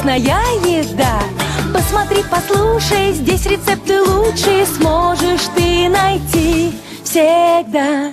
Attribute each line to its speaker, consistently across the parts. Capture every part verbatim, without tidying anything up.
Speaker 1: вкусная еда. Посмотри, послушай, здесь рецепты лучшие сможешь ты найти всегда.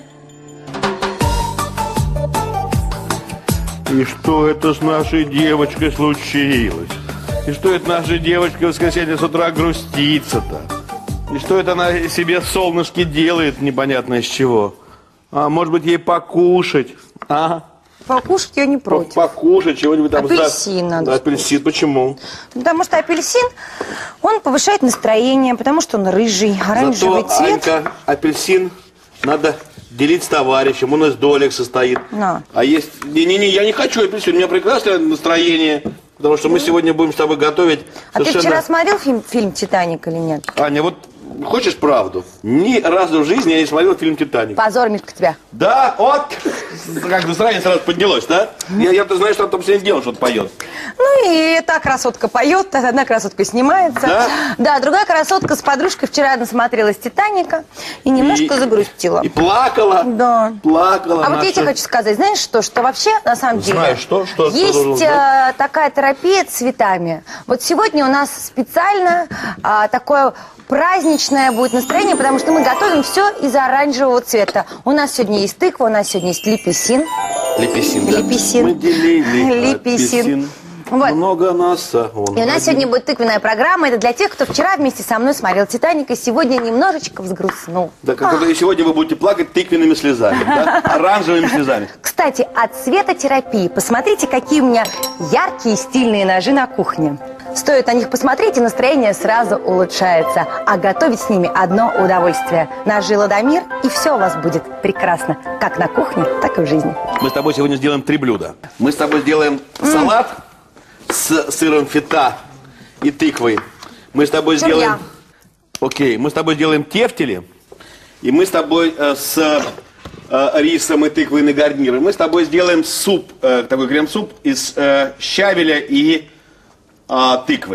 Speaker 2: И что это с нашей девочкой случилось? И что это наша девочка в воскресенье с утра грустится-то? И что это она себе солнышки делает непонятно из чего? А может быть ей покушать? А?
Speaker 3: Покушать я не против.
Speaker 2: Покушать чего-нибудь там.
Speaker 3: Апельсин
Speaker 2: за...
Speaker 3: надо.
Speaker 2: Апельсин, почему?
Speaker 3: Потому что апельсин, он повышает настроение, потому что он рыжий, оранжевый
Speaker 2: Зато,
Speaker 3: цвет.
Speaker 2: Анька, апельсин надо делить с товарищем, он из долек состоит.
Speaker 3: На.
Speaker 2: А есть... Не-не-не, я не хочу апельсин, у меня прекрасное настроение. Потому что мы сегодня будем с тобой готовить
Speaker 3: А
Speaker 2: совершенно...
Speaker 3: ты вчера смотрел фильм, фильм «Титаник» или нет?
Speaker 2: Аня, вот хочешь правду? Ни разу в жизни я не смотрел фильм «Титаник».
Speaker 3: Позор, Мишка, тебя.
Speaker 2: Да, вот, как настроение сразу поднялось, да? Я, я-то знаю, что он там сегодня делал, что-то поет.
Speaker 3: Ну и та красотка поет, одна красотка снимается.
Speaker 2: Да?
Speaker 3: Да, другая красотка с подружкой вчера насмотрелась «Титаника» и немножко
Speaker 2: И-
Speaker 3: загрустила.
Speaker 2: И плакала.
Speaker 3: Да.
Speaker 2: Плакала.
Speaker 3: А вот я
Speaker 2: наша-
Speaker 3: тебе хочу сказать, знаешь что, что вообще, на самом деле,
Speaker 2: Знаю, что, что, что
Speaker 3: есть
Speaker 2: должен знать?
Speaker 3: э, такая терапия цветами. Вот сегодня у нас специально а, такое праздничное будет настроение, потому что мы готовим все из оранжевого цвета. У нас сегодня есть тыква, у нас сегодня есть лепесин.
Speaker 2: Лепесин, да.
Speaker 3: Лепесин.
Speaker 2: Мы делили
Speaker 3: Лепесин.
Speaker 2: апельсин.
Speaker 3: Вот.
Speaker 2: Много носа. Он
Speaker 3: И у нас
Speaker 2: один.
Speaker 3: сегодня будет тыквенная программа. Это для тех, кто вчера вместе со мной смотрел «Титаник» и сегодня немножечко взгрустнул.
Speaker 2: Да, как будто и сегодня вы будете плакать тыквенными слезами, да? Оранжевыми слезами.
Speaker 3: Кстати, от цветотерапии посмотрите, какие у меня яркие стильные ножи на кухне. Стоит на них посмотреть, и настроение сразу улучшается. А готовить с ними одно удовольствие. Ножи «Ладомир», и все у вас будет прекрасно. Как на кухне, так и в жизни.
Speaker 2: Мы с тобой сегодня сделаем три блюда. Мы с тобой сделаем салат с сыром фета и тыквой. Мы с тобой
Speaker 3: Чем
Speaker 2: сделаем...
Speaker 3: я?
Speaker 2: Окей, мы с тобой сделаем тефтели. И мы с тобой э, с э, рисом и тыквой на гарнир. И мы с тобой сделаем суп, э, такой крем-суп из э, щавеля и э, тыквы.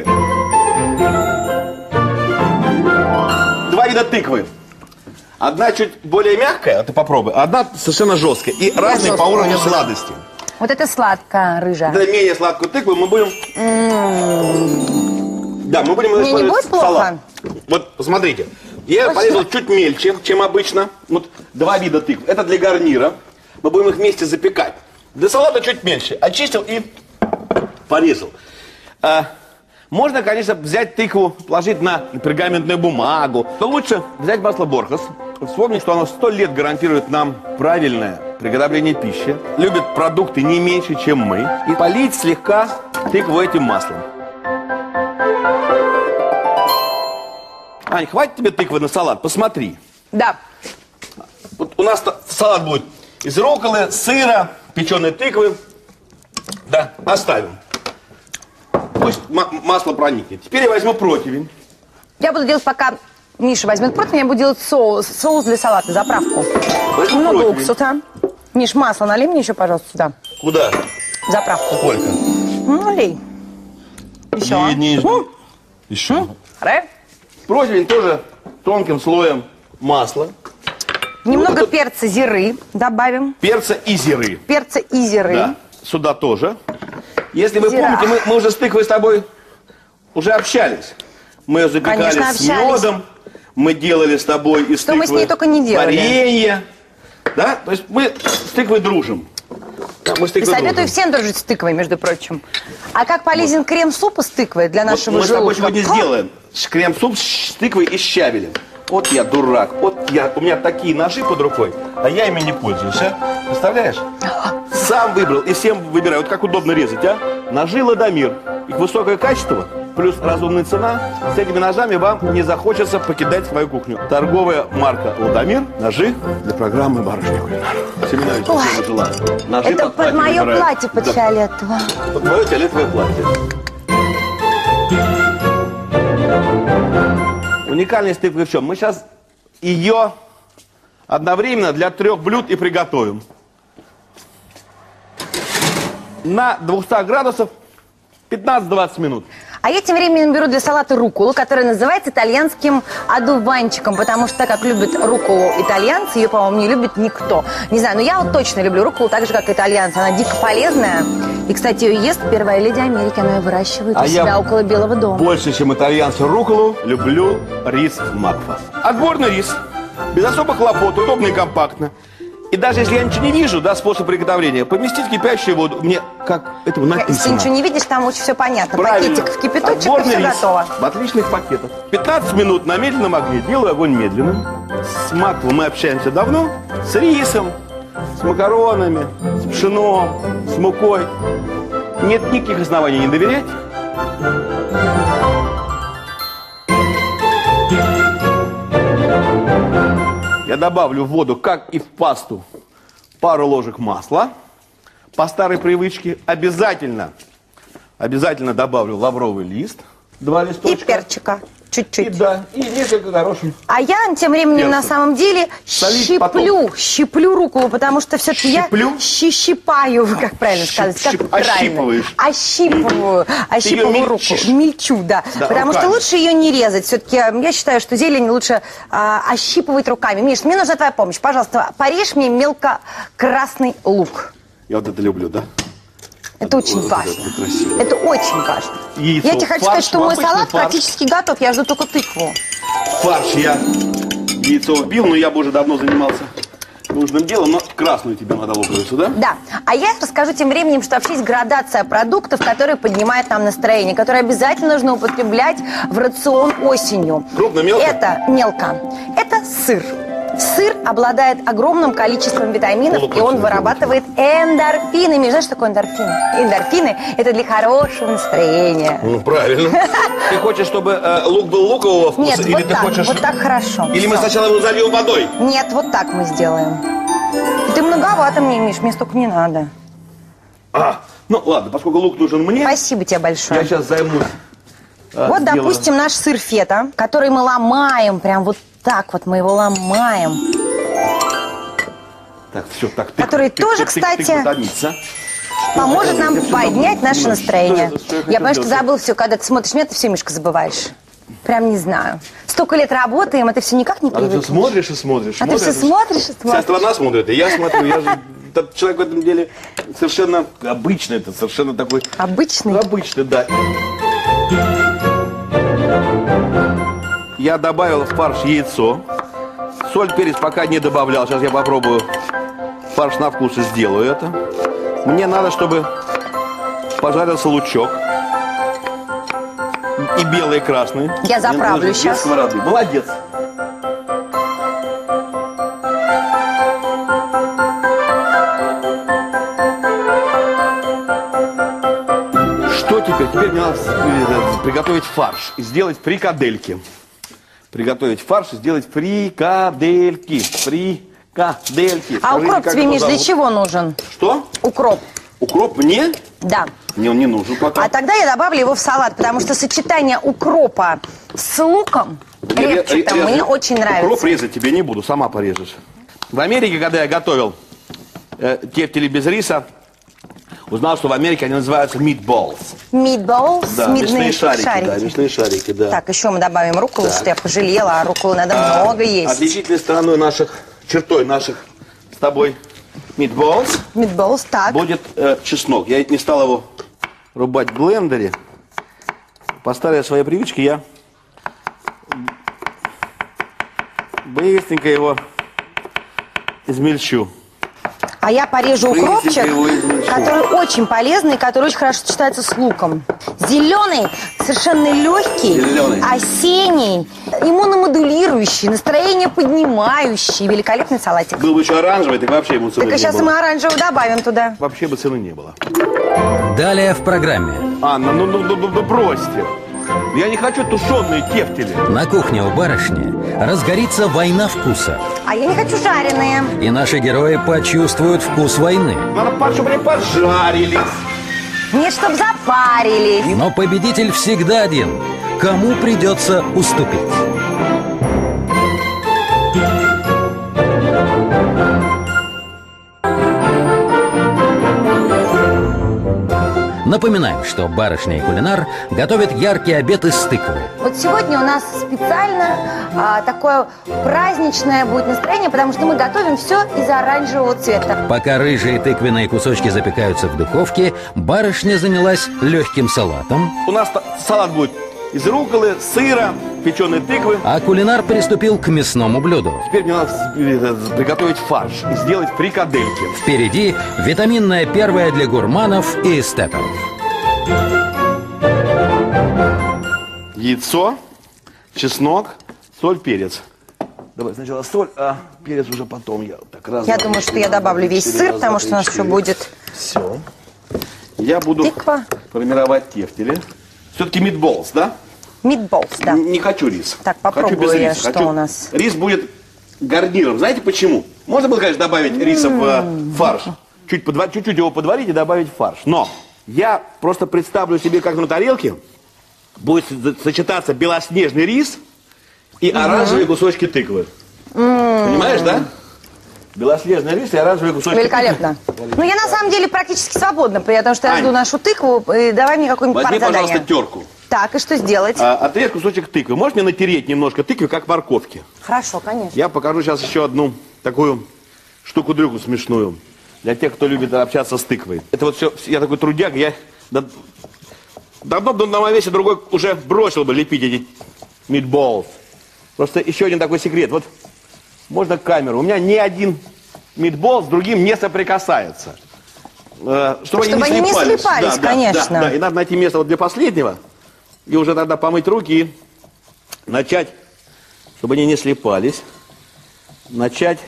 Speaker 2: Два вида тыквы. Одна чуть более мягкая, ты попробуй, а одна совершенно жесткая. И разные по
Speaker 3: жесткую
Speaker 2: уровню
Speaker 3: люблю.
Speaker 2: сладости.
Speaker 3: Вот это сладкая рыжая.
Speaker 2: Для менее сладкую тыкву мы будем... Да, мы будем
Speaker 3: Мне не
Speaker 2: использовать
Speaker 3: будет плохо?
Speaker 2: салат. Вот, посмотрите. Я порезал чуть мельче, чем обычно. Вот два вида тыкв. Это для гарнира. Мы будем их вместе запекать. Для салата чуть меньше. Очистил и порезал. А, можно, конечно, взять тыкву, положить на пергаментную бумагу. Но лучше взять масло Борхес. Вспомнить, что оно сто лет гарантирует нам правильное приготовление пищи. Любит продукты не меньше, чем мы. И полить слегка тыкву этим маслом. Ань, хватит тебе тыквы на салат? Посмотри.
Speaker 3: Да.
Speaker 2: Вот у нас салат будет из рукколы, сыра, печеной тыквы. Да, оставим. Пусть масло проникнет. Теперь я возьму противень.
Speaker 3: Я буду делать, пока Миша возьмет противень, я буду делать соус, соус для салата, заправку.
Speaker 2: Возьму
Speaker 3: Много
Speaker 2: противень.
Speaker 3: уксуса. Миш, масло налей мне еще, пожалуйста, сюда.
Speaker 2: Куда?
Speaker 3: Заправку.
Speaker 2: Сколько?
Speaker 3: Ну, налей. Еще.
Speaker 2: И не-
Speaker 3: М,
Speaker 2: Еще.
Speaker 3: Ре.
Speaker 2: Противень тоже тонким слоем масла.
Speaker 3: Немного
Speaker 2: Вот это-
Speaker 3: перца зиры добавим.
Speaker 2: Перца и зиры.
Speaker 3: Перца и зиры.
Speaker 2: Да, сюда тоже. Если вы
Speaker 3: Зира.
Speaker 2: помните, мы, мы уже с тыквой с тобой уже общались. Мы ее запекали
Speaker 3: Конечно,
Speaker 2: с
Speaker 3: общались.
Speaker 2: медом. Мы делали с тобой из
Speaker 3: Что мы
Speaker 2: тыквы
Speaker 3: с ней только не делали.
Speaker 2: варенье. Да? То есть мы с тыквой дружим. Да, мы с
Speaker 3: И
Speaker 2: тыквой
Speaker 3: советую
Speaker 2: дружим.
Speaker 3: всем дружить с тыквой, между прочим. А как полезен крем-суп из тыквы для
Speaker 2: Вот
Speaker 3: нашего
Speaker 2: мы с тобой
Speaker 3: желудка?
Speaker 2: сегодня сделаем крем-суп с тыквой и щавелем. Вот я дурак. Вот я, у меня такие ножи под рукой, а я ими не пользуюсь, а? Представляешь? Сам выбрал и всем выбираю. Вот как удобно резать, а? Ножи Ладомир. Их высокое качество, плюс разумная цена. С этими ножами вам не захочется покидать свою кухню. Торговая марка Ладомир. Ножи для программы «Барышня кулинар». Семенович,
Speaker 3: Ой.
Speaker 2: всем желаю. Ножи
Speaker 3: Это под
Speaker 2: платье
Speaker 3: мое
Speaker 2: выбираю.
Speaker 3: платье, под
Speaker 2: Да.
Speaker 3: фиолетово.
Speaker 2: Под мое фиолетовое платье. Уникальность тыквы в чем? Мы сейчас ее одновременно для трех блюд и приготовим. На двухстах градусов пятнадцать-двадцать минут.
Speaker 3: А я тем временем беру для салата рукколу, которая называется итальянским одуванчиком, потому что, так как любят рукколу итальянцы, ее, по-моему, не любит никто. Не знаю, но я вот точно люблю рукколу так же, как итальянцы. Она дико полезная. И, кстати, ее ест первая леди Америки. Она ее выращивает
Speaker 2: А
Speaker 3: у себя
Speaker 2: я
Speaker 3: около Белого дома.
Speaker 2: Больше, чем итальянцы рукколу, люблю рис макфа. Отборный рис. Без особых хлопот, удобно и компактно. И даже если я ничего не вижу, да, способ приготовления, поместить в кипящую воду. Мне как этого написано.
Speaker 3: Если ты ничего не видишь, там очень все понятно.
Speaker 2: Правильно.
Speaker 3: Пакетик в кипяточек, и
Speaker 2: Отборный
Speaker 3: все
Speaker 2: рис
Speaker 3: готово.
Speaker 2: в отличных пакетах. пятнадцать минут на медленном огне. Делаю огонь медленным. С макфом мы общаемся давно. С рисом, с макаронами, с пшеном, с мукой. Нет никаких оснований не доверять. Я добавлю в воду, как и в пасту, пару ложек масла. По старой привычке обязательно, обязательно добавлю лавровый лист. Два
Speaker 3: И
Speaker 2: листочка.
Speaker 3: перчика.
Speaker 2: И,
Speaker 3: Чуть-чуть.
Speaker 2: да, и несколько горошин.
Speaker 3: А я тем временем
Speaker 2: Перца.
Speaker 3: на самом деле
Speaker 2: Солить
Speaker 3: щиплю,
Speaker 2: потом.
Speaker 3: щиплю руколу, потому что все-таки я
Speaker 2: Щиплю?
Speaker 3: щи- щипаю, как правильно
Speaker 2: Щип-
Speaker 3: сказать, как
Speaker 2: щип-
Speaker 3: правильно?
Speaker 2: ощипываешь.
Speaker 3: Ощипываю, ощипываю руку,
Speaker 2: мельчишь?
Speaker 3: мельчу, да.
Speaker 2: Да,
Speaker 3: потому что
Speaker 2: руками.
Speaker 3: лучше ее не резать. Все-таки я считаю, что зелень лучше а, ощипывать руками. Миш, мне нужна твоя помощь. Пожалуйста, порежь мне мелко красный лук.
Speaker 2: Я вот это люблю, да?
Speaker 3: Это очень
Speaker 2: вот
Speaker 3: важно.
Speaker 2: это красиво.
Speaker 3: Это очень важно.
Speaker 2: Яйцо,
Speaker 3: Я тебе хочу
Speaker 2: фарш,
Speaker 3: сказать, что мой
Speaker 2: обычный
Speaker 3: салат
Speaker 2: фарш.
Speaker 3: практически готов. Я жду только тыкву.
Speaker 2: Фарш я яйцо вбил, но я бы уже давно занимался нужным делом. Но красную тебе надо луковицу, да?
Speaker 3: Да. А я расскажу тем временем, что вообще есть градация продуктов, которые поднимают нам настроение, которые обязательно нужно употреблять в рацион осенью.
Speaker 2: Крупно, мелко?
Speaker 3: Это мелко. Это сыр. Сыр обладает огромным количеством витаминов, и он вырабатывает эндорфины. Миш, знаешь, что такое эндорфины? Эндорфины – это для хорошего настроения.
Speaker 2: Ну, правильно. Ты хочешь, чтобы э, лук был лукового вкуса?
Speaker 3: Нет,
Speaker 2: или
Speaker 3: вот
Speaker 2: ты
Speaker 3: так,
Speaker 2: хочешь...
Speaker 3: вот так хорошо.
Speaker 2: Или мы
Speaker 3: Всё.
Speaker 2: сначала его зальем водой?
Speaker 3: Нет, вот так мы сделаем. Ты многовато мне, Миш, мне столько не надо.
Speaker 2: А, ну ладно, поскольку лук нужен мне,
Speaker 3: Спасибо тебе большое.
Speaker 2: я сейчас займусь. э,
Speaker 3: Вот,
Speaker 2: сделаю.
Speaker 3: допустим, наш сыр фета, который мы ломаем, прям вот так вот мы его ломаем.
Speaker 2: Так, все, так. Тык,
Speaker 3: Который
Speaker 2: тык,
Speaker 3: тоже,
Speaker 2: тык, тык,
Speaker 3: кстати,
Speaker 2: тык, томится.
Speaker 3: Поможет нам
Speaker 2: Я всё
Speaker 3: поднять
Speaker 2: забыл.
Speaker 3: наше
Speaker 2: Что
Speaker 3: настроение.
Speaker 2: это, что я
Speaker 3: Я
Speaker 2: хотел
Speaker 3: понимаю, что
Speaker 2: сделать?
Speaker 3: забыл все, когда ты смотришь меня, ты все, Мишка, забываешь. Прям не знаю. Столько лет работаем, это все никак не
Speaker 2: А ты все
Speaker 3: привыкнешь.
Speaker 2: смотришь и смотришь.
Speaker 3: А ты все смотришь и
Speaker 2: Вся
Speaker 3: смотришь.
Speaker 2: страна смотрит, и я смотрю. Я же этот человек в этом деле совершенно обычный, это совершенно такой...
Speaker 3: Обычный.
Speaker 2: Обычный, да. Я добавил в фарш яйцо. Соль, перец пока не добавлял. Сейчас я попробую фарш на вкус и сделаю это. Мне надо, чтобы пожарился лучок. И белый, и красный.
Speaker 3: Я заправлю
Speaker 2: Мне нужно
Speaker 3: щас.
Speaker 2: без сковороды. Молодец. Что теперь? Теперь мне надо э, приготовить фарш и сделать фрикадельки. Приготовить фарш и сделать фрикадельки. Фрикадельки.
Speaker 3: А
Speaker 2: Скажите,
Speaker 3: укроп
Speaker 2: как
Speaker 3: тебе,
Speaker 2: его
Speaker 3: Миш, для
Speaker 2: зовут?
Speaker 3: чего нужен?
Speaker 2: Что?
Speaker 3: Укроп.
Speaker 2: Укроп мне?
Speaker 3: Да.
Speaker 2: Мне он не нужен пока.
Speaker 3: А тогда я добавлю его в салат, потому что сочетание укропа с луком,
Speaker 2: Я ре-
Speaker 3: репчатым,
Speaker 2: резать-
Speaker 3: мне очень
Speaker 2: Укроп
Speaker 3: нравится.
Speaker 2: резать тебе не буду, сама порежешь. В Америке, когда я готовил э, тефтели без риса, узнал, что в Америке они называются meatballs.
Speaker 3: Meatballs,
Speaker 2: Да,
Speaker 3: мясные
Speaker 2: мясные шарики, да, мясные шарики, да.
Speaker 3: Так, еще мы добавим рукколу,
Speaker 2: Так.
Speaker 3: что я пожалела, а рукколы надо
Speaker 2: А,
Speaker 3: много есть.
Speaker 2: Отличительной стороной наших, чертой наших с тобой meatballs
Speaker 3: Meatballs, так.
Speaker 2: будет э, чеснок. Я не стал его рубать в блендере. По старой своей привычке я быстренько его измельчу.
Speaker 3: А я порежу
Speaker 2: Быстренько
Speaker 3: укропчик,
Speaker 2: его измельчу.
Speaker 3: который очень полезный, и который очень хорошо сочетается с луком. Зеленый, совершенно легкий,
Speaker 2: Зеленый.
Speaker 3: осенний, иммуномодулирующий, настроение поднимающий, великолепный салатик.
Speaker 2: Был бы еще оранжевый, так вообще ему цены
Speaker 3: Так, а
Speaker 2: не
Speaker 3: сейчас
Speaker 2: было.
Speaker 3: мы оранжевый добавим туда.
Speaker 2: Вообще бы цены не было.
Speaker 4: Далее в программе.
Speaker 2: Анна, ну, ну, ну, ну, ну бросьте. Я не хочу тушеные тефтели.
Speaker 4: На кухне у барышни разгорится война вкуса.
Speaker 3: А я не хочу жареные.
Speaker 4: И наши герои почувствуют вкус войны.
Speaker 2: Надо, чтобы они пожарились.
Speaker 3: Нет, чтоб запарились.
Speaker 4: Но победитель всегда один. Кому придется уступить? Напоминаем, что барышня и кулинар готовят яркий обед из тыквы.
Speaker 3: Вот сегодня у нас специально а, такое праздничное будет настроение, потому что мы готовим все из оранжевого цвета.
Speaker 4: Пока рыжие тыквенные кусочки запекаются в духовке, барышня занялась легким салатом.
Speaker 2: У нас салат будет из рукколы, сыра, печеной тыквы.
Speaker 4: А кулинар приступил к мясному блюду.
Speaker 2: Теперь мне надо приготовить фарш и сделать фрикадельки.
Speaker 4: Впереди витаминная первая для гурманов и эстетов.
Speaker 2: Яйцо, чеснок, соль, перец. Давай сначала соль, а перец уже потом. Я, так, раз,
Speaker 3: Я
Speaker 2: два,
Speaker 3: думаю, что
Speaker 2: три,
Speaker 3: я
Speaker 2: раз,
Speaker 3: добавлю
Speaker 2: два,
Speaker 3: весь
Speaker 2: четыре,
Speaker 3: сыр,
Speaker 2: раз,
Speaker 3: потому
Speaker 2: два,
Speaker 3: что у нас
Speaker 2: три,
Speaker 3: еще
Speaker 2: четыре.
Speaker 3: будет
Speaker 2: Все. Я буду
Speaker 3: тыква.
Speaker 2: формировать тефтели. Все-таки митболс, да?
Speaker 3: Митболс, да.
Speaker 2: Не хочу рис.
Speaker 3: Так,
Speaker 2: Хочу
Speaker 3: попробую
Speaker 2: без
Speaker 3: я,
Speaker 2: риса.
Speaker 3: что
Speaker 2: Хочу-
Speaker 3: у нас.
Speaker 2: Рис будет гарниром. Знаете почему? Можно было, конечно, добавить риса в э, фарш. Чуть подва- Чуть-чуть его подварить и добавить в фарш. Но я просто представлю себе, как на тарелке будет за- сочетаться белоснежный рис и оранжевые кусочки тыквы. Понимаешь, да? Белоснежный рис и оранжевые кусочки
Speaker 3: Великолепно.
Speaker 2: тыквы.
Speaker 3: Ну, я на самом деле практически свободна, потому что я
Speaker 2: Ань,
Speaker 3: жду нашу тыкву. И давай мне какое-нибудь
Speaker 2: Возьми,
Speaker 3: партзадание.
Speaker 2: пожалуйста, терку.
Speaker 3: Так, и что сделать?
Speaker 2: А, отрежь кусочек тыквы. Можешь мне натереть немножко тыквы, как морковки?
Speaker 3: Хорошо, конечно.
Speaker 2: Я покажу сейчас еще одну такую штуку-дрюку смешную. Для тех, кто любит общаться с тыквой. Это вот все, я такой трудяк, я да- давно бы на моем весе другой уже бросил бы лепить эти митболс. Просто еще один такой секрет. Вот можно камеру. У меня ни один митбол с другим не соприкасается. Э, Чтобы,
Speaker 3: Чтобы они не
Speaker 2: слипались.
Speaker 3: слипались,
Speaker 2: Да, да,
Speaker 3: конечно.
Speaker 2: Да, да. И надо найти место вот для последнего. И уже тогда помыть руки и начать, чтобы они не слипались. Начать.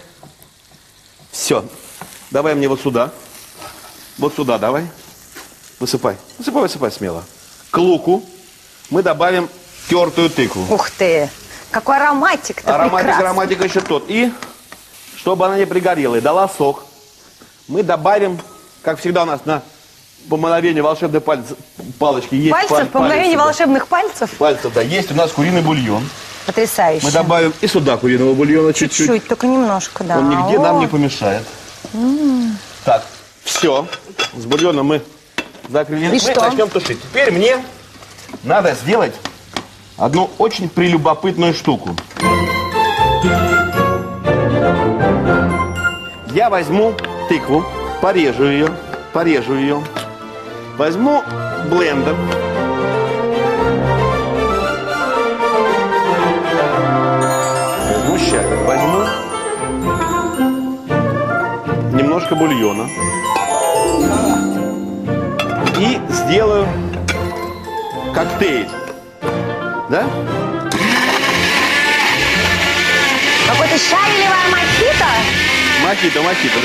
Speaker 2: Все. Давай мне вот сюда. Вот сюда давай. Высыпай. Высыпай, высыпай смело. К луку мы добавим тертую тыкву.
Speaker 3: Ух ты! Какой ароматик-то
Speaker 2: Ароматик,
Speaker 3: прекрасный.
Speaker 2: ароматик еще тот. И, чтобы она не пригорела и дала сок, мы добавим, как всегда у нас на по мгновению волшебной палец, палочки есть.
Speaker 3: Пальцев,
Speaker 2: паль-
Speaker 3: по мгновению
Speaker 2: палец, да.
Speaker 3: волшебных пальцев.
Speaker 2: Пальцев, да. Есть у нас куриный бульон.
Speaker 3: Потрясающе.
Speaker 2: Мы добавим и сюда куриного бульона чуть-чуть.
Speaker 3: Чуть-чуть, только немножко, да.
Speaker 2: Он нигде
Speaker 3: О,
Speaker 2: нам не помешает. Так, все. С бульоном мы закрыли.
Speaker 3: И
Speaker 2: мы
Speaker 3: что?
Speaker 2: начнем тушить. Теперь мне надо сделать одну очень прелюбопытную штуку. Я возьму тыкву, порежу ее, порежу ее. Возьму блендер. Возьму щавель, возьму немножко бульона. И сделаю коктейль. Да?
Speaker 3: Какой-то щавелевый мохито?
Speaker 2: Мохито, мохито,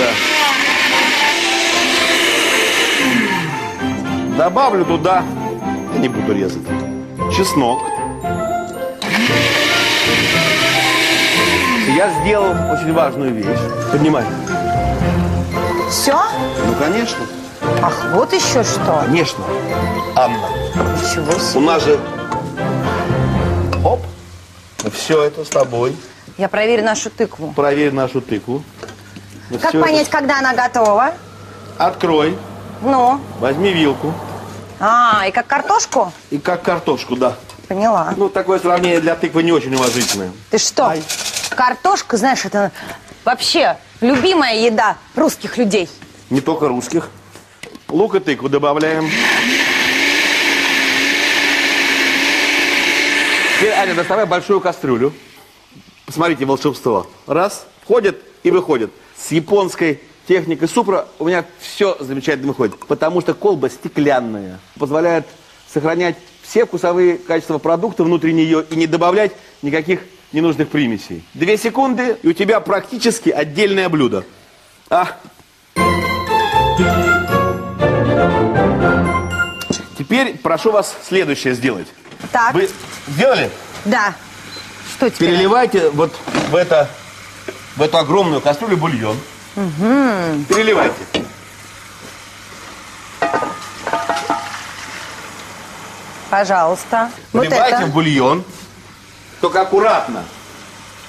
Speaker 2: да. Добавлю туда, я не буду резать, чеснок. Я сделал очень важную вещь. Поднимай.
Speaker 3: Все?
Speaker 2: Ну, конечно,
Speaker 3: Ах, вот еще что.
Speaker 2: конечно. Анна,
Speaker 3: Ничего
Speaker 2: у
Speaker 3: себе.
Speaker 2: нас же... Оп, все это с тобой.
Speaker 3: Я проверю нашу тыкву.
Speaker 2: Проверь нашу тыкву. Вот
Speaker 3: Как
Speaker 2: всё это-
Speaker 3: понять, когда она готова?
Speaker 2: Открой,
Speaker 3: Ну.
Speaker 2: возьми вилку
Speaker 3: А, и как картошку?
Speaker 2: и как картошку, да.
Speaker 3: Поняла.
Speaker 2: Ну, такое сравнение для тыквы не очень уважительное.
Speaker 3: Ты что?
Speaker 2: Ай.
Speaker 3: Картошка, знаешь, это вообще любимая еда русских людей.
Speaker 2: Не только русских. Лук и тыкву добавляем. Теперь, Аня, доставай большую кастрюлю. Посмотрите волшебство. Раз, входит и выходит. С японской техникой супра у меня все замечательно выходит. Потому что колба стеклянная. Позволяет сохранять все вкусовые качества продукта внутри нее и не добавлять никаких ненужных примесей. Две секунды, и у тебя практически отдельное блюдо. А. Теперь прошу вас следующее сделать.
Speaker 3: Так.
Speaker 2: Вы сделали?
Speaker 3: Да. Что теперь?
Speaker 2: Переливайте вот в, это, в эту огромную кастрюлю бульон. Угу. Переливайте.
Speaker 3: Пожалуйста. Вот
Speaker 2: Вливайте
Speaker 3: это.
Speaker 2: в бульон. Только аккуратно.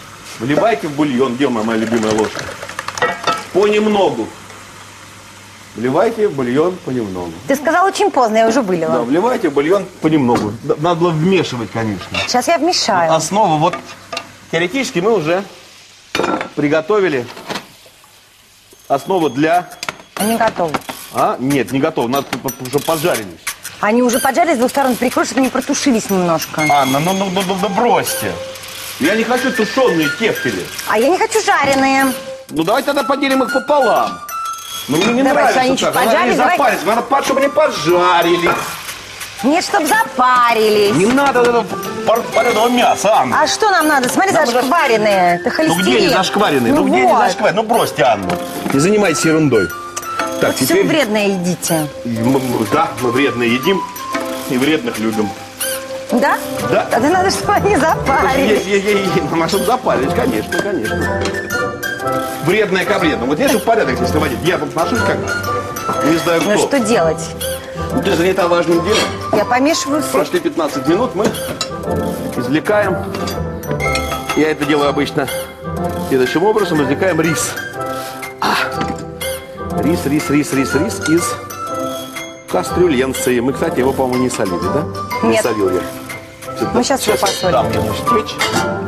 Speaker 2: Вливайте в бульон. Где моя, моя любимая ложка? Понемногу. Вливайте в бульон понемногу.
Speaker 3: Ты сказал очень поздно, я уже
Speaker 2: Да,
Speaker 3: вылила.
Speaker 2: вливайте в бульон понемногу. Да, надо было вмешивать, конечно.
Speaker 3: Сейчас я вмешаю.
Speaker 2: Основу, вот, теоретически мы уже приготовили основу для...
Speaker 3: Они готовы.
Speaker 2: А? Нет, не готово, надо, чтобы поджарились.
Speaker 3: Они уже поджарились с двух сторон, прикрой, чтобы они протушились немножко.
Speaker 2: Анна, ну, ну, ну, ну, ну бросьте. Я не хочу тушеные тефтели.
Speaker 3: А я не хочу жареные.
Speaker 2: Ну давайте тогда поделим их пополам. Ну мне не
Speaker 3: Давай,
Speaker 2: нравится
Speaker 3: они чуть
Speaker 2: так. Надо
Speaker 3: поджарили,
Speaker 2: не
Speaker 3: давай.
Speaker 2: запариться, надо, чтобы они пожарили.
Speaker 3: Нет, чтоб запарились.
Speaker 2: Не надо этого пареного мяса, Анна.
Speaker 3: А что нам надо? Смотри,
Speaker 2: Нам
Speaker 3: зашкваренные. Это
Speaker 2: Ну
Speaker 3: холестерин.
Speaker 2: где не зашкваренные?
Speaker 3: Ну,
Speaker 2: Ну, где не
Speaker 3: вот.
Speaker 2: зашкваренные? Ну бросьте, Анну. Не занимайтесь ерундой. Так,
Speaker 3: Вот все
Speaker 2: теперь...
Speaker 3: вредное едите.
Speaker 2: Мы- мы- Да, мы вредно едим и вредных любим.
Speaker 3: Да?
Speaker 2: Да.
Speaker 3: Тогда надо, чтобы они запарились.
Speaker 2: Есть, есть, есть, есть. Ну, чтобы запарились, конечно, конечно. Вредное ко вредному. Вот есть же порядок здесь наводить. Я тут отношусь как не знаю кто.
Speaker 3: Ну что делать?
Speaker 2: Ну, ты занята важным делом.
Speaker 3: Я помешиваю суп.
Speaker 2: Прошли пятнадцать минут, мы извлекаем. Я это делаю обычно следующим образом. Извлекаем рис. А. Рис, рис, рис, рис, рис из кастрюленции. Мы, кстати, его, по-моему, не солили, да? Не
Speaker 3: Нет.
Speaker 2: солил я.
Speaker 3: Мы сейчас его посолим.
Speaker 2: Да, мне нужно стечь.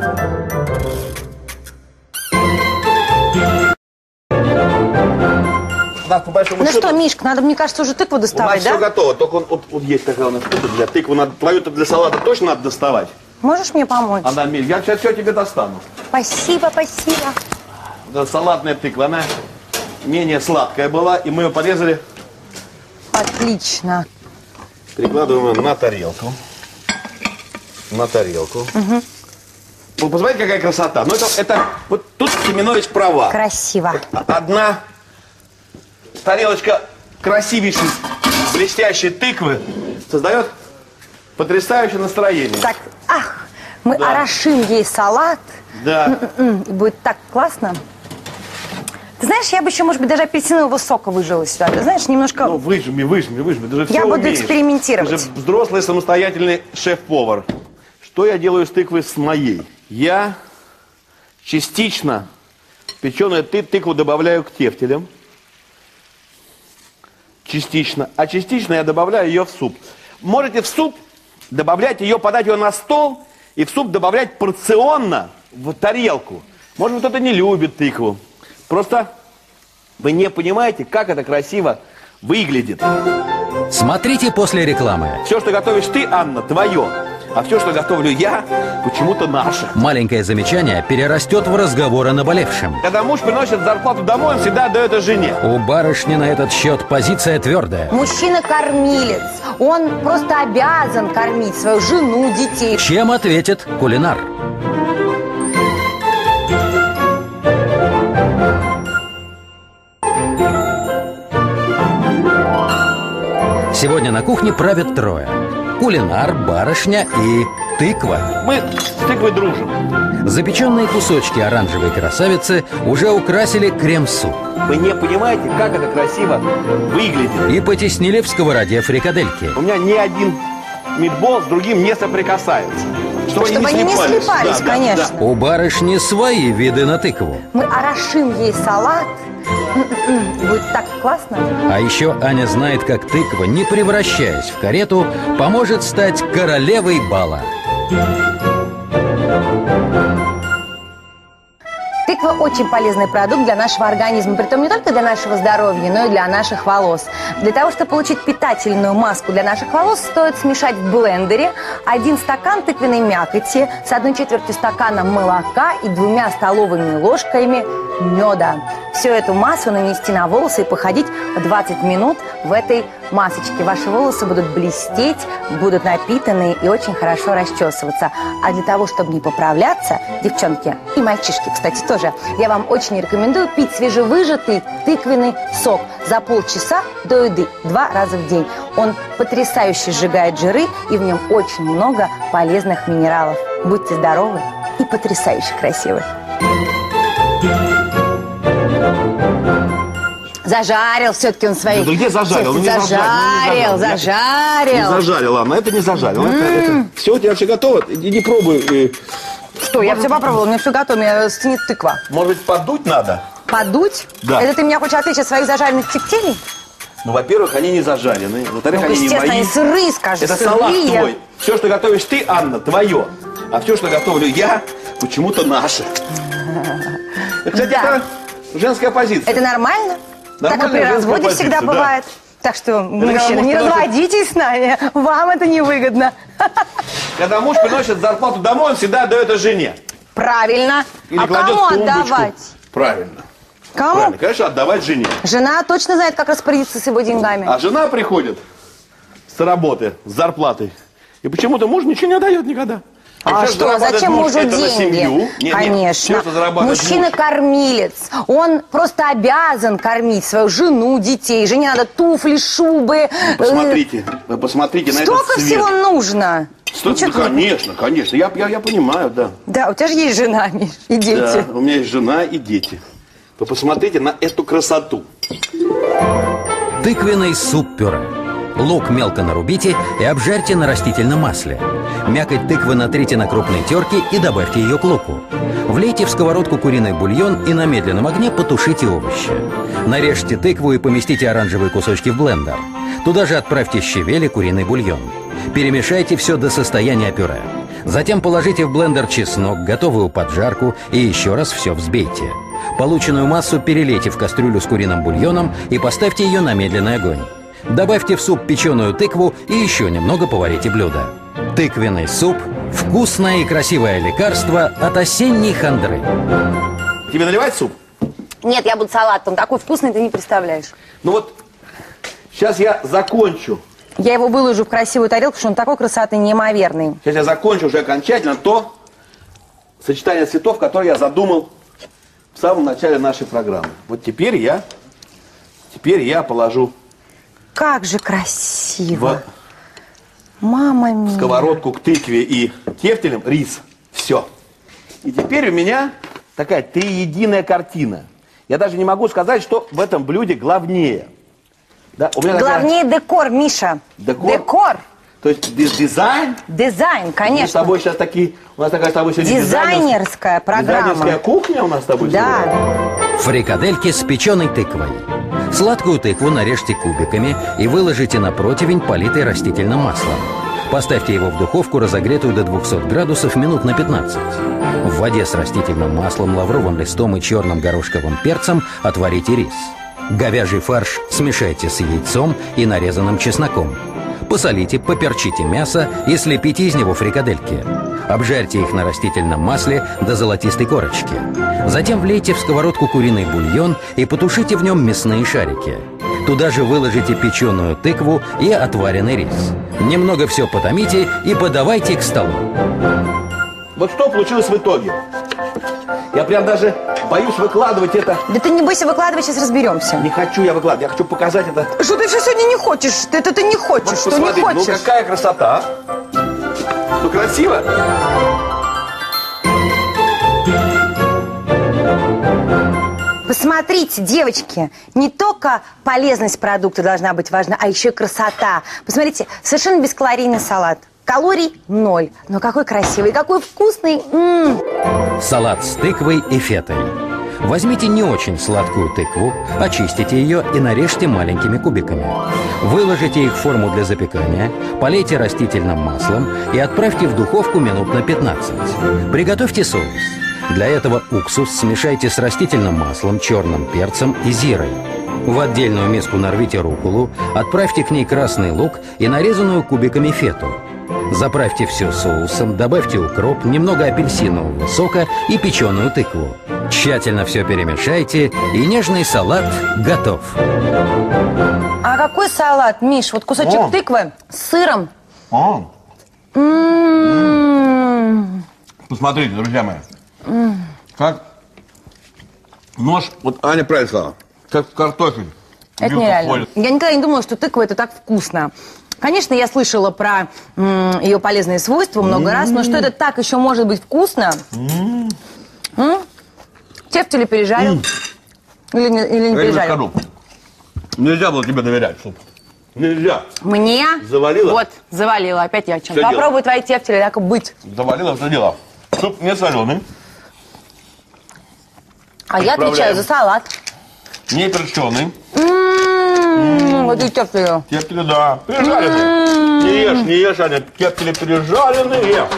Speaker 2: Да, по большому
Speaker 3: Ну
Speaker 2: счету,
Speaker 3: что, Мишка, надо, мне кажется, уже тыкву
Speaker 2: у нас
Speaker 3: доставать,
Speaker 2: все
Speaker 3: да?
Speaker 2: готово. Только он, вот, вот есть такая у нас штука для тыквы. Надо, твою-то для салата точно надо доставать.
Speaker 3: Можешь мне помочь?
Speaker 2: Она, Миль, я сейчас все тебе достану.
Speaker 3: Спасибо, спасибо.
Speaker 2: Вот эта салатная тыква, она менее сладкая была, и мы ее порезали,
Speaker 3: Отлично.
Speaker 2: перекладываем ее на тарелку. На тарелку. Угу. Вы посмотрите, какая красота. Ну, это, это вот тут Семенович права.
Speaker 3: Красиво.
Speaker 2: Одна тарелочка красивейшей, блестящей тыквы создает потрясающее настроение.
Speaker 3: Так, ах, мы
Speaker 2: Да.
Speaker 3: орошим ей салат.
Speaker 2: Да.
Speaker 3: М, И будет так классно. Ты знаешь, я бы еще, может быть, даже апельсинового сока выжила сюда. Ты знаешь, немножко...
Speaker 2: Ну, выжми, выжми, выжми. Ты же
Speaker 3: Я
Speaker 2: все
Speaker 3: буду
Speaker 2: умеешь.
Speaker 3: экспериментировать.
Speaker 2: Ты же взрослый самостоятельный шеф-повар. Что я делаю с тыквой с моей? Я частично печеную ты тыкву добавляю к тефтелям. Частично. А частично я добавляю ее в суп. Можете в суп добавлять ее, подать ее на стол и в суп добавлять порционно в тарелку. Может быть, кто-то не любит тыкву. Просто вы не понимаете, как это красиво выглядит.
Speaker 4: Смотрите после рекламы.
Speaker 2: Все, что готовишь ты, Анна, твое. А все, что готовлю я, почему-то наше.
Speaker 4: Маленькое замечание перерастет в разговор о наболевшем.
Speaker 2: Когда муж приносит зарплату домой, он всегда отдает ее жене.
Speaker 4: У барышни на этот счет позиция твердая.
Speaker 3: Мужчина-кормилец. Он просто обязан кормить свою жену, детей.
Speaker 4: Чем ответит кулинар? Сегодня на кухне правят трое. Кулинар, барышня и тыква.
Speaker 2: Мы с тыквой дружим.
Speaker 4: Запеченные кусочки оранжевой красавицы уже украсили крем-суп
Speaker 2: Вы не понимаете, как это красиво выглядит.
Speaker 4: и потеснили в сковороде фрикадельки.
Speaker 2: У меня ни один митбол с другим не соприкасается. Чтобы,
Speaker 3: Чтобы они не слипались,
Speaker 2: Да, да,
Speaker 3: конечно.
Speaker 2: да.
Speaker 4: У барышни свои виды на тыкву.
Speaker 3: Мы орошим ей салат. М-м-м. Будет так классно.
Speaker 4: А еще Аня знает, как тыква, не превращаясь в карету, поможет стать королевой бала.
Speaker 3: Тыква очень полезный продукт для нашего организма, притом не только для нашего здоровья, но и для наших волос. Для того, чтобы получить питательную маску для наших волос, стоит смешать в блендере один стакан тыквенной мякоти с одной четвертью стакана молока и двумя столовыми ложками меда. Всю эту массу нанести на волосы и походить двадцать минут в этой масочке. Ваши волосы будут блестеть, будут напитанные и очень хорошо расчесываться. А для того, чтобы не поправляться, девчонки и мальчишки, кстати, тоже, я вам очень рекомендую пить свежевыжатый тыквенный сок за полчаса до еды два раза в день. Он потрясающе сжигает жиры, и в нем очень много полезных минералов. Будьте здоровы и потрясающе красивы. Зажарил все-таки он свои.
Speaker 2: Да где зажарил? Ну, не
Speaker 3: Зажарил,
Speaker 2: зажарил, ну, не
Speaker 3: зажарил.
Speaker 2: зажарил. Не зажарил, ладно, это не зажарил. Это, это... Все, у тебя все готово? Иди пробуй. э,
Speaker 3: Что, я все попробовала, у меня все готово, у меня стынет тыква.
Speaker 2: Может быть, подуть надо?
Speaker 3: Подуть?
Speaker 2: Да.
Speaker 3: Это ты меня хочешь отвлечь от своих зажаренных тефтелей?
Speaker 2: Ну, во-первых, они не зажарены. Во-вторых,
Speaker 3: Ну,
Speaker 2: они не
Speaker 3: естественно,
Speaker 2: мои.
Speaker 3: они сырые, скажи,
Speaker 2: Это
Speaker 3: сырые.
Speaker 2: салат твой. Все, что готовишь ты, Анна, твое. А все, что готовлю я, почему-то наше. Это, кстати,
Speaker 3: Да.
Speaker 2: это женская позиция.
Speaker 3: Это нормально?
Speaker 2: Нормальная
Speaker 3: Так и при
Speaker 2: женская
Speaker 3: разводе
Speaker 2: позиция,
Speaker 3: всегда
Speaker 2: да.
Speaker 3: бывает. Так что, мужчины,
Speaker 2: муж
Speaker 3: не
Speaker 2: приносит-
Speaker 3: разводитесь с нами. Вам это невыгодно.
Speaker 2: Когда муж приносит зарплату домой, он всегда отдает это жене.
Speaker 3: Правильно.
Speaker 2: Или
Speaker 3: А
Speaker 2: кладет
Speaker 3: кому
Speaker 2: в тумбочку.
Speaker 3: отдавать?
Speaker 2: Правильно.
Speaker 3: Кому?
Speaker 2: Правильно. Конечно, отдавать жене.
Speaker 3: Жена точно знает, как распорядиться с его деньгами.
Speaker 2: А жена приходит с работы, с зарплатой. И почему-то муж ничего не отдает никогда.
Speaker 3: А
Speaker 2: все,
Speaker 3: что,
Speaker 2: зарабатывает
Speaker 3: зачем
Speaker 2: муж,
Speaker 3: мужу
Speaker 2: это на
Speaker 3: деньги?
Speaker 2: семью. Нет, нет,
Speaker 3: Конечно.
Speaker 2: все, что зарабатывает муж.
Speaker 3: Мужчина-кормилец. Он просто обязан кормить свою жену, детей. Жене надо туфли, шубы.
Speaker 2: Вы посмотрите, вы посмотрите на этот
Speaker 3: Столько
Speaker 2: цвет.
Speaker 3: всего нужно.
Speaker 2: Сто-
Speaker 3: Ну, чё
Speaker 2: да,
Speaker 3: ты-
Speaker 2: конечно, конечно. Я, я, я понимаю, да.
Speaker 3: Да, у тебя же есть жена, Миш, и дети.
Speaker 2: Да, у меня есть жена и дети. Вы посмотрите на эту красоту.
Speaker 4: Тыквенный суп-пюре. Лук мелко нарубите и обжарьте на растительном масле. Мякоть тыквы натрите на крупной терке и добавьте ее к луку. Влейте в сковородку куриный бульон и на медленном огне потушите овощи. Нарежьте тыкву и поместите оранжевые кусочки в блендер. Туда же отправьте щавель и куриный бульон. Перемешайте все до состояния пюре. Затем положите в блендер чеснок, готовую поджарку и еще раз все взбейте. Полученную массу перелейте в кастрюлю с куриным бульоном и поставьте ее на медленный огонь. Добавьте в суп печеную тыкву и еще немного поварите блюдо. Тыквенный суп – вкусное и красивое лекарство от осенней хандры.
Speaker 2: Тебе наливать суп?
Speaker 3: Нет, я буду салат. Он такой вкусный, ты не представляешь.
Speaker 2: Ну вот, сейчас я закончу.
Speaker 3: Я его выложу в красивую тарелку, потому что он такой красоты неимоверный.
Speaker 2: Сейчас я закончу уже окончательно то сочетание цветов, которое я задумал в самом начале нашей программы. Вот теперь я, теперь я положу
Speaker 3: Как же красиво.
Speaker 2: в
Speaker 3: Мама мия.
Speaker 2: сковородку к тыкве и тефтелям рис. Все. И теперь у меня такая триединая картина. Я даже не могу сказать, что в этом блюде главнее. Да, у меня такая-
Speaker 3: Главнее декор, Миша.
Speaker 2: Декор?
Speaker 3: Декор.
Speaker 2: То есть диз- дизайн.
Speaker 3: Дизайн,
Speaker 2: Мы с
Speaker 3: конечно.
Speaker 2: тобой сейчас такие, у нас такая с тобой сегодня
Speaker 3: Дизайнерская программа.
Speaker 2: Дизайнерская кухня у нас с тобой
Speaker 3: Да.
Speaker 2: сегодня.
Speaker 4: Фрикадельки с печеной тыквой. Сладкую тыкву нарежьте кубиками и выложите на противень, политый растительным маслом. Поставьте его в духовку, разогретую до двухсот градусов, минут на пятнадцать. В воде с растительным маслом, лавровым листом и черным горошковым перцем отварите рис. Говяжий фарш смешайте с яйцом и нарезанным чесноком. Посолите, поперчите мясо и слепите из него фрикадельки. Обжарьте их на растительном масле до золотистой корочки. Затем влейте в сковородку куриный бульон и потушите в нем мясные шарики. Туда же выложите печеную тыкву и отваренный рис. Немного все потомите и подавайте к столу.
Speaker 2: Вот что получилось в итоге. Я прям даже боюсь выкладывать это.
Speaker 3: Да ты не бойся выкладывай, сейчас разберемся.
Speaker 2: Не хочу я выкладывать, я хочу показать это.
Speaker 3: Что ты все сегодня не хочешь? Ты это ты не хочешь,
Speaker 2: Вот
Speaker 3: что не
Speaker 2: посмотрите,
Speaker 3: хочешь.
Speaker 2: ну какая красота. Ну красиво.
Speaker 3: Посмотрите, девочки, не только полезность продукта должна быть важна, а еще и красота. Посмотрите, совершенно бескалорийный салат. Калорий ноль. Но какой красивый, какой вкусный. М-м.
Speaker 4: Салат с тыквой и фетой. Возьмите не очень сладкую тыкву, очистите ее и нарежьте маленькими кубиками. Выложите их в форму для запекания, полейте растительным маслом и отправьте в духовку минут на пятнадцать. Приготовьте соус. Для этого уксус смешайте с растительным маслом, черным перцем и зирой. В отдельную миску нарвите рукколу, отправьте к ней красный лук и нарезанную кубиками фету. Заправьте все соусом, добавьте укроп, немного апельсинового сока и печеную тыкву. Тщательно все перемешайте, и нежный салат готов.
Speaker 3: А какой салат, Миш? Вот кусочек
Speaker 2: О.
Speaker 3: тыквы с сыром.
Speaker 2: А,
Speaker 3: М-м-м.
Speaker 2: посмотрите, друзья мои. Как нож, вот Аня правильно сказала, как картофель.
Speaker 3: Это
Speaker 2: Вилка
Speaker 3: нереально.
Speaker 2: входит.
Speaker 3: Я никогда не думала, что тыква это так вкусно. Конечно, я слышала про м, ее полезные свойства много раз, но что это так еще может быть вкусно? М? Тефтели пережарил? Или не, или не
Speaker 2: Я тебе
Speaker 3: пережарил?
Speaker 2: скажу, нельзя было тебе доверять, суп. Нельзя.
Speaker 3: Мне?
Speaker 2: Завалила?
Speaker 3: Вот, завалила. Опять я чем.
Speaker 2: Что
Speaker 3: Попробуй твои тефтели, так и быть.
Speaker 2: Завалила, что дела? Суп не соленый,
Speaker 3: А я отвечаю
Speaker 2: Исправляем.
Speaker 3: за салат.
Speaker 2: не перченый.
Speaker 3: М-м-м. Ммм, вот и тефтели.
Speaker 2: Тефтели, да. Пережаренные. Не ешь, не ешь, Аня. Тефтели пережаренные.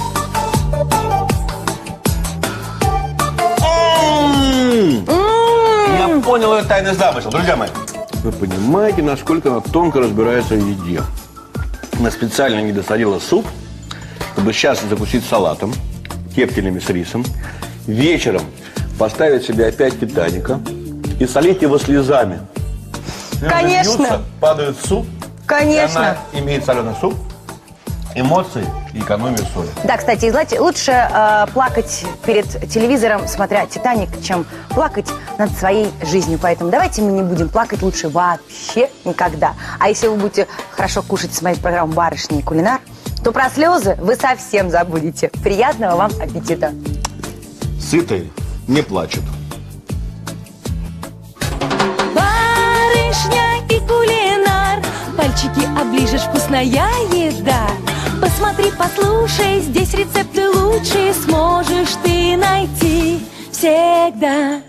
Speaker 2: Я понял этот тайный замысел, друзья мои. Вы понимаете, насколько она тонко разбирается в еде. Она специально не досолила суп, чтобы сейчас закусить салатом, тефтелями с рисом. Вечером поставить себе опять «Титаника» и солить его слезами.
Speaker 3: Конечно.
Speaker 2: Льются, падают в суп.
Speaker 3: Конечно.
Speaker 2: И она имеет соленый суп, эмоции и экономию соли.
Speaker 3: Да, кстати, знаете, лучше э, плакать перед телевизором, смотря «Титаник», чем плакать над своей жизнью. Поэтому давайте мы не будем плакать лучше вообще никогда. А если вы будете хорошо кушать, смотреть программу «Барышня и кулинар», то про слезы вы совсем забудете. Приятного вам аппетита!
Speaker 2: Сытые не плачут.
Speaker 1: Барышня и кулинар, пальчики оближешь, вкусная еда. Посмотри, послушай, здесь рецепты лучшие сможешь ты найти всегда.